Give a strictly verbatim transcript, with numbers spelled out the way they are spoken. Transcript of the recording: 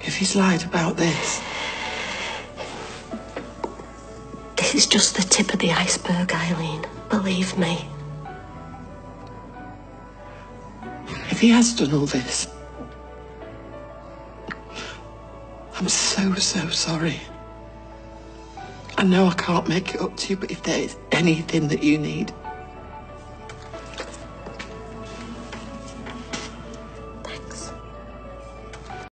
If he's lied about this... This is just the tip of the iceberg, Eileen. Believe me. If he has done all this... I'm so, so sorry. I know I can't make it up to you, but if there is anything that you need...